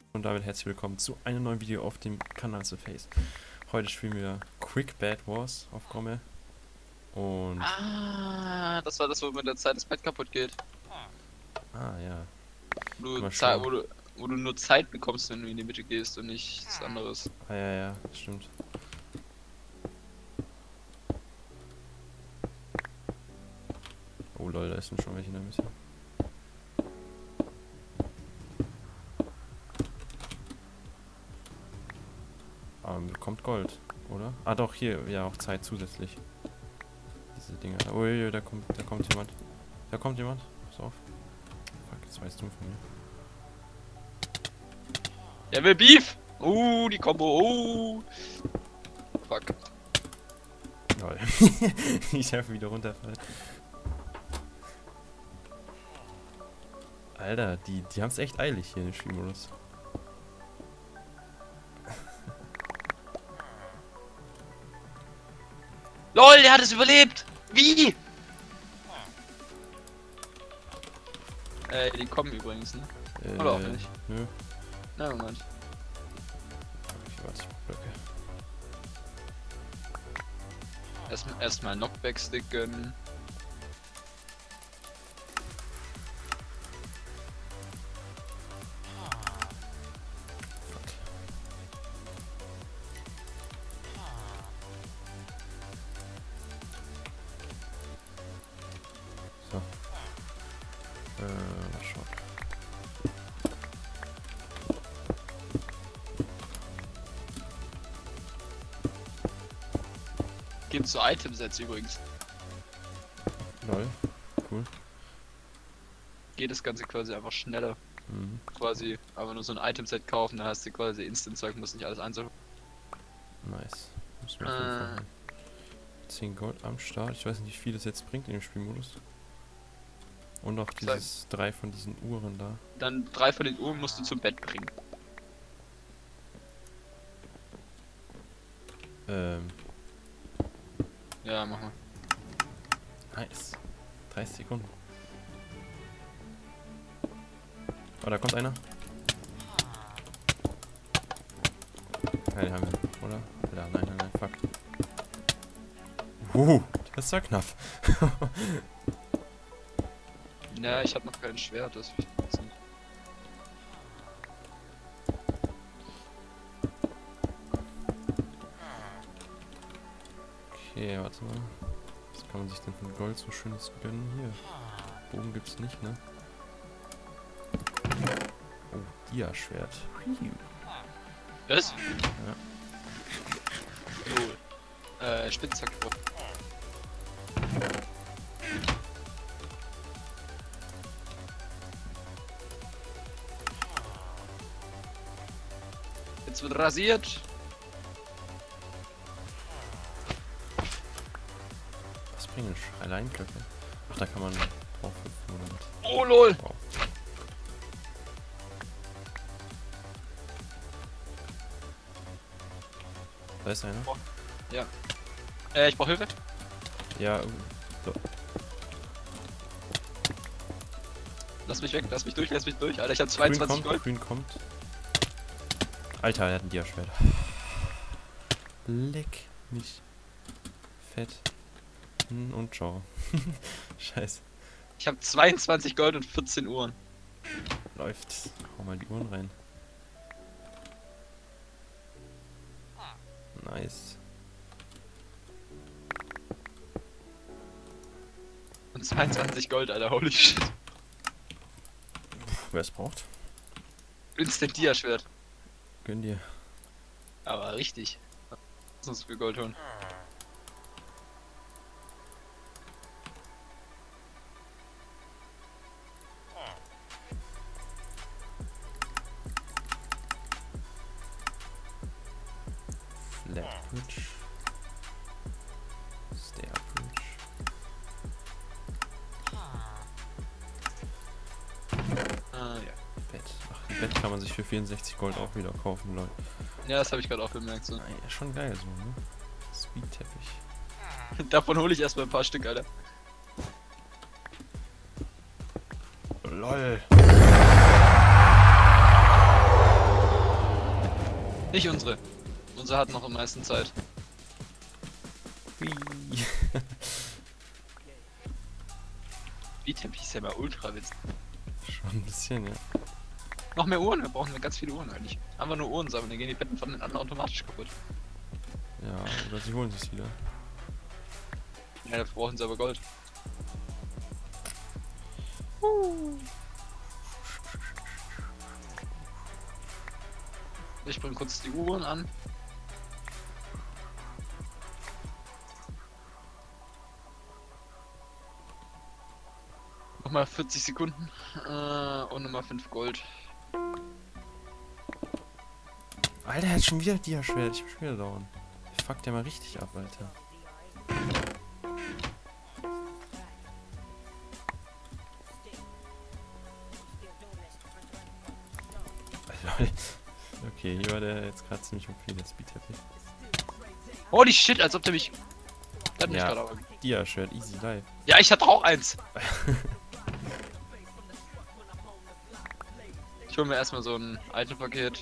Und damit herzlich willkommen zu einem neuen Video auf dem Kanal Surface. Heute spielen wir Quick Bed Wars auf Gomme. Und... das war das, wo mit der Zeit das Bett kaputt geht. ja. Wo du nur Zeit bekommst, wenn du in die Mitte gehst und nichts anderes. Ja, stimmt. Oh lol, da sind schon welche in der Mitte. Aber man bekommt Gold, oder? Ah doch, hier, ja auch Zeit zusätzlich. Diese Dinger. Ui, da kommt jemand. Da kommt jemand. Pass auf. Fuck, jetzt weißt du von mir. Der will Beef! Die Combo, Fuck. Lol. Ich habe wieder runterfallen. Alter, die haben es echt eilig hier in dem Spielmodus. LOL, der hat es überlebt! Wie? Die kommen übrigens, ne? Oder auch nicht? Nö. Na, Moment. Okay, warte, ich blöcke. Erstmal Knockback-Stick gönnen. So. Mal schauen. Gibt's so Item-Sets übrigens. Lol. Cool. Geht das Ganze quasi einfach schneller. Mhm. Quasi aber nur so ein Item-Set kaufen, dann hast du quasi Instant-Zeug, musst nicht alles einzeln. Nice. Müssen wir auf jeden Fall haben. 10 Gold am Start. Ich weiß nicht, wie viel das jetzt bringt in dem Spielmodus. Und noch dieses 3 von diesen Uhren da. Dann 3 von den Uhren musst du zum Bett bringen. Ja, mach mal. Nice. 30 Sekunden. Oh, da kommt einer. Ja, den haben wir, oder? Ja, nein, fuck. Das war knapp. Ja, ich hab noch kein Schwert, das will ich jetzt nicht. Okay, warte mal. Was kann man sich denn von Gold so schönes gönnen? Hier. Bogen gibt's nicht, ne? Oh, Dia-Schwert. Was? Ja. Cool. Spitzhacke. Jetzt wird rasiert. Was bringen Alleinköpfe? Ach, da kann man drauf hüpfen oder was? Oh lol! Wow. Da ist einer. Ja. Ich brauch Hilfe. Ja, so. Lass mich weg, lass mich durch, Alter, ich hab 22 Gold. Grün kommt. Alter, er hat ein Dia-Schwert. Leck mich fett. Und ciao. Scheiße. Ich hab 22 Gold und 14 Uhren. Läuft. Hau mal die Uhren rein. Nice. Und 22 Gold, Alter, holy shit. Wer es braucht, Instant Dia-Schwert. gönn dir. Aber richtig. Lass uns für Gold holen. Flat Bridge. Stair Bridge. Ja. Bett. Ach, ein Bett kann man sich für 64 Gold auch wieder kaufen, Leute. Ja, das habe ich gerade auch bemerkt. So. Ja, schon geil so, ne? Speed-Teppich. Davon hole ich erstmal ein paar Stück, Alter. LOL. Nicht unsere. Unsere hat noch am meisten Zeit. Hui. Wie-Teppich ist ja mal ultra witzig. Schon ein bisschen, ja. Noch mehr Uhren, wir brauchen ganz viele Uhren eigentlich. Einfach nur Uhren sammeln, dann gehen die Betten von den anderen automatisch kaputt. Ja, oder sie holen sich wieder. Ja, dafür brauchen sie aber Gold. Ich bringe kurz die Uhren an. Nochmal 40 Sekunden und nochmal 5 Gold. Alter, er hat schon wieder Dia-Schwert. Ich hab schon wieder dauern. Fuck der mal richtig ab, Alter. Okay, hier war der jetzt gerade ziemlich okay, der Speed-Teppich. Holy shit, als ob der mich... Der hat mich Ja, gerade aber... Dia-Schwert, easy life. Ja, ich hatte auch eins. Ich hol mir erstmal so ein Item-Paket.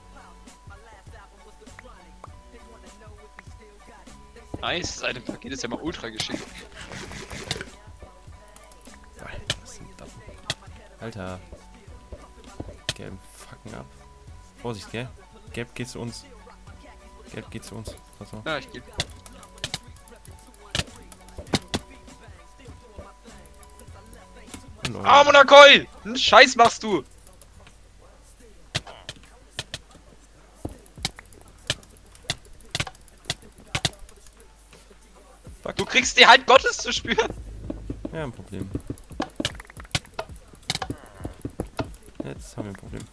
Nice, das Item-Paket ist ja mal ultra geschickt. Alter, was sind das? Alter. Gelb, fucken ab. Vorsicht, gell? Gelb geht zu uns. Gelb geht zu uns. Pass auf. Ja, ich geb. Ah, Monakoi! Einen Scheiß machst du! Fuck. Du kriegst die Hand Gottes zu spüren! Ja, ein Problem. Jetzt haben wir ein Problem.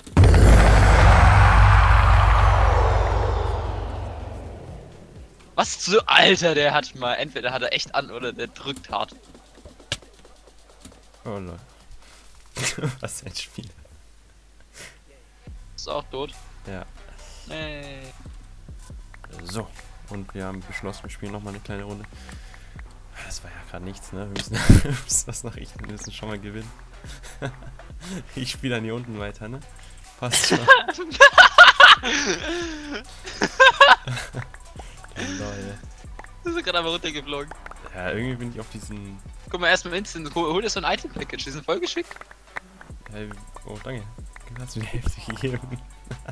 Was zu... Alter, der hat mal... Entweder hat er echt an oder der drückt hart. Oh lol. Was ein Spiel. Ist auch tot. Ja. Nee. So. Und wir haben beschlossen, wir spielen nochmal eine kleine Runde. Das war ja gerade nichts, ne? Wir müssen das noch richten. Wir müssen schon mal gewinnen. Ich spiele dann hier unten weiter, ne? Passt schon. Lol. Du bist gerade einmal runtergeflogen. Ja, irgendwie bin ich auf diesen... Guck mal, erstmal Instant. Hol dir so ein Item-Package. Die sind voll geschickt. Oh, danke. Du hast mir die Hälfte gegeben.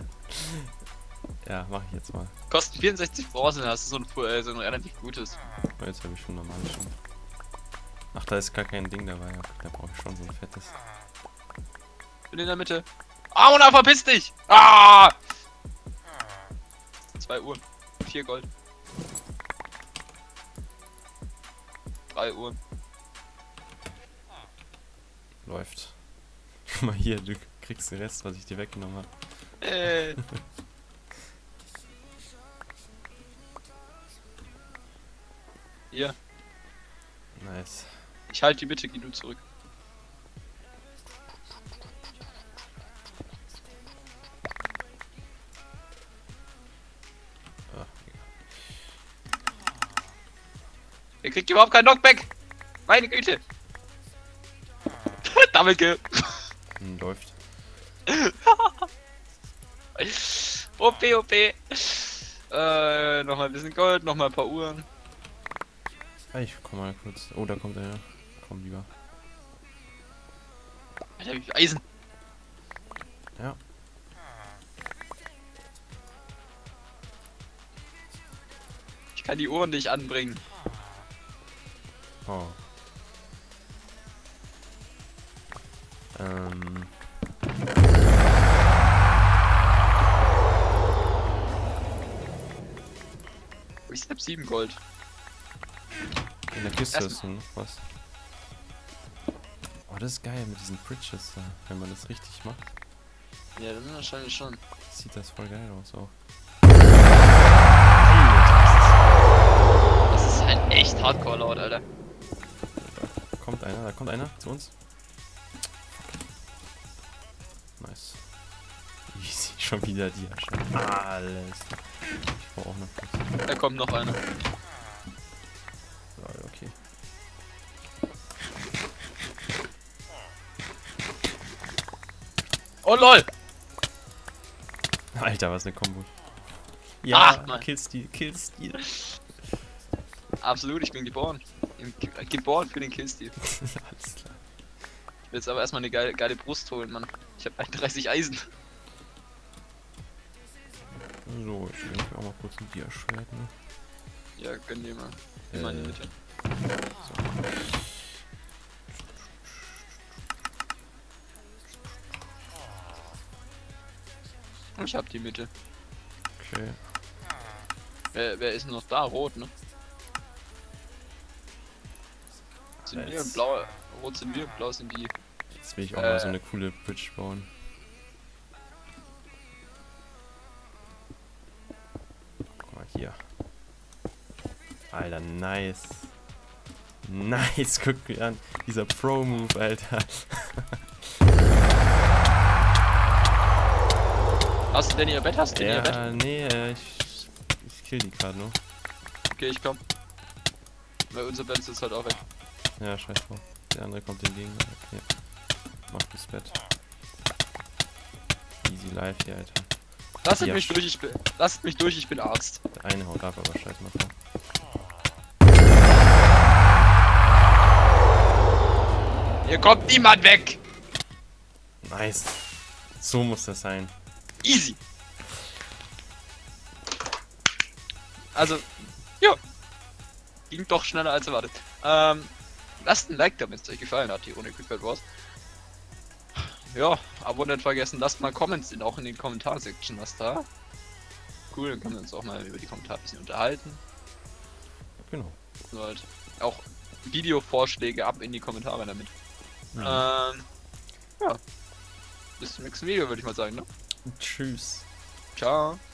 Ja, mach ich jetzt mal. Kosten 64 Bronze, dann hast du so ein relativ gutes. Oh, jetzt habe ich schon normal schon. Ach, da ist gar kein Ding dabei. Da brauche ich schon so ein fettes. Bin in der Mitte. Ah, Mona, verpiss dich! Ah! 2 Uhren. 4 Gold. 3 Uhren. Läuft. Guck mal hier, du kriegst den Rest, was ich dir weggenommen habe. Hier. Nice. Ich halte die Bitte, geh du zurück. Ah, Er kriegt überhaupt keinen Knockback! Meine Güte! Double Kill! läuft. OP, OP! Nochmal ein bisschen Gold, nochmal ein paar Uhren. Ah, ich komm mal kurz. Oh, da kommt einer. Komm lieber. Alter, wie viel Eisen! Ja. Ich kann die Uhren nicht anbringen. Oh. Ich hab 7 Gold. In der Kiste ist noch was. Oh, das ist geil mit diesen Bridges da, wenn man das richtig macht. Ja, dann wahrscheinlich schon. Sieht das voll geil aus auch. Das ist halt echt hardcore laut, Alter. Da kommt einer zu uns. Nice. Easy, schon wieder die Asche. Alles. Ich brauche auch noch was. Da kommt noch einer. Lol, okay. Oh lol! Alter, was eine Kombo. Ja, Mann. Killstil, Killstil. Absolut, ich bin geboren. Geboren für den Killstil. Alles klar. Ich will jetzt aber erstmal eine geile Brust holen, Mann. Ich habe 31 Eisen. So, ich nehme mir auch mal kurz ein Dia-Schwert, ne? Ja, gönn dir mal. Immer in die Mitte. Ich hab die Mitte. Okay. Wer ist noch da? Rot, ne? Sind wir blau? Rot sind wir, blau sind die. Jetzt will ich auch mal so eine coole Bridge bauen. Guck mal hier. Alter, nice. Nice, guck mir an. Dieser Pro-Move, Alter. Hast du denn ihr Bett? Hast du denn ihr Bett? Ja, nee, ich kill die gerade nur. Okay, ich komm. Weil unser Bett ist halt auch weg. Ja, scheiß drauf. Der andere kommt entgegen. Okay. Mach das Bett. Easy life hier, Alter. Lasst mich durch, lasst mich durch, ich bin Arzt. Der eine haut ab, aber scheiß mal drauf. Hier kommt niemand weg! Nice. So muss das sein. Easy! Also, ja. Ging doch schneller als erwartet. Lasst ein Like da, wenn es euch gefallen hat, hier ohne Quickbet Wars. Ja, aber nicht vergessen, lasst mal Comments auch in den Kommentarsektion was da. Cool, dann können wir uns auch mal über die Kommentare ein bisschen unterhalten. Genau. Und halt auch Videovorschläge ab in die Kommentare damit. Mhm. Ja. Bis zum nächsten Video, würde ich mal sagen, ne? Tschüss. Ciao.